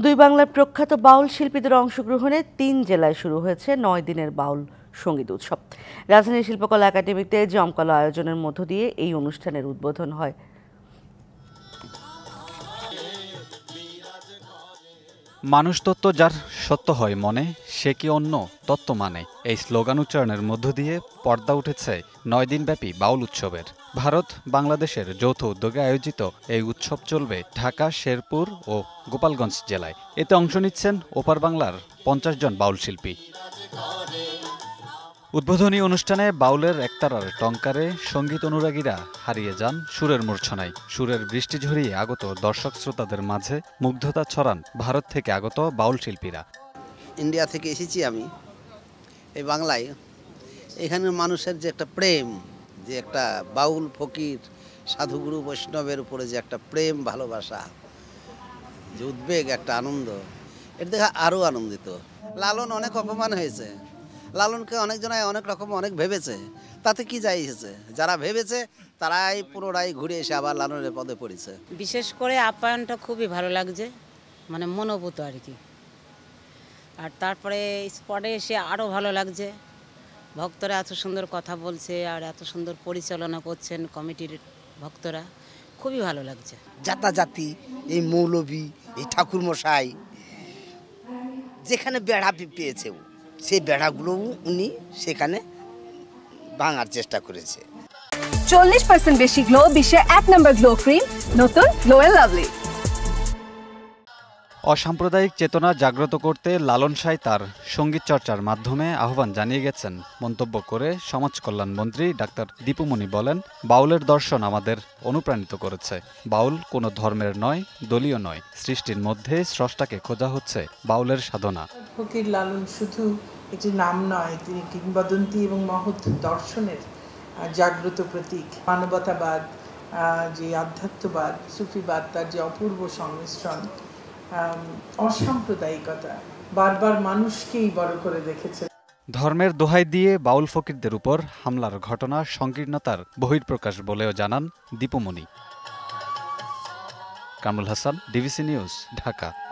দুই বাংলার প্রখ্যাত বাউল শিল্পীদের অংশগ্রহণে ৩ জেলায় শুরু হয়েছে ৯ দিনের বাউল সঙ্গীত উৎসব। রাজধানীর শিল্পকলা একাডেমিতে জমকালো আয়োজনের মধ্য দিয়ে এই অনুষ্ঠানের উদ্বোধন হয়। মানুষ তত্ত্ব যার সত্য হয় মনে, সে কি অন্য তত্ত্ব মানে, এই স্লোগান উচ্চারণের মধ্য দিয়ে পর্দা উঠেছে ৯ দিনব্যাপী বাউল উৎসবের। ভারত বাংলাদেশের যৌথ উদ্যোগে আয়োজিত এই উৎসব চলবে ঢাকা, শেরপুর ও গোপালগঞ্জ জেলায়। এতে অংশ নিচ্ছেন ওপার বাংলার ৫০ জন বাউল শিল্পী। উদ্বোধনী অনুষ্ঠানে বাউলের একতারার টঙ্কারে সঙ্গীত অনুরাগীরা হারিয়ে যান সুরের মূর্ছনায়। সুরের বৃষ্টি ঝরিয়ে আগত দর্শক শ্রোতাদের মাঝে মুগ্ধতা ছড়ান ভারত থেকে আগত বাউল শিল্পীরা। ইন্ডিয়া থেকে এসেছি আমি এই বাংলায়। এখানের মানুষের যে একটা প্রেম, যে একটা বাউল ফকির সাধুগুরু বৈষ্ণবের উপরে যে একটা প্রেম, ভালোবাসা, যে উদ্বেগ, একটা আনন্দ, এটা দেখে আরও আনন্দিত। লালন অনেক অপমান হয়েছে, লালনকে অনেকজনায় অনেক রকম অনেক ভেবেছে, তাতে কি যাই হয়েছে? যারা ভেবেছে তারাই পুনরায় ঘুরে এসে আবার লালনের পদে পড়েছে। বিশেষ করে আপ্যায়নটা খুবই ভালো লাগছে, মানে মনোভূত আর কি। আর তারপরে স্পটে এসে আরও ভালো লাগছে, ভক্তরা এত সুন্দর কথা বলছে আর এত সুন্দর পরিচালনা করছেন কমিটির ভক্তরা, খুবই ভালো লাগছে। জাতি এই মৌলবী, এই ঠাকুরমশাই যেখানে বেড়া পেয়েছে, সেই বেড়াগুলো উনি সেখানে ভাঙার চেষ্টা করেছে। 40% বেশি গ্লো, বিশ্বের 1 নম্বর গ্লো ক্রিম, নতুন গ্লো এন্ড লাভলি। অসাম্প্রদায়িক চেতনা জাগ্রত করতে লালন সাঁই তার সঙ্গীত চর্চার মাধ্যমে আহ্বান জানিয়ে গেছেন। মন্তব্য করে সমাজ কল্যাণ মন্ত্রী ডাক্তার দীপুমণি বলেন, বাউলের দর্শন আমাদের অনুপ্রাণিত করেছে। বাউল কোনো ধর্মের নয়, দলীয় নয়, সৃষ্টির মধ্যে স্রষ্টাকে খোঁজা হচ্ছে বাউলের সাধনা। ফকির লালন শুধু একটি নাম নয়, তিনি কিংবদন্তি এবং মহৎ দর্শনের জাগ্রত প্রতীক। মানবতাবাদ, যে আধ্যাত্মবাদ, সুফিবাদ, তার যে অপূর্ব সংমিশ্রণ, অসাম্প্রদায়িকতা, বারবার মানুষকেই বড় করে দেখেছে। ধর্মের দোহাই দিয়ে বাউল ফকিরদের উপর হামলার ঘটনা সংকীর্ণতার বহিঃপ্রকাশ বলেও জানান দীপুমণি। Kamrul Hasan, DBC news, Dhaka.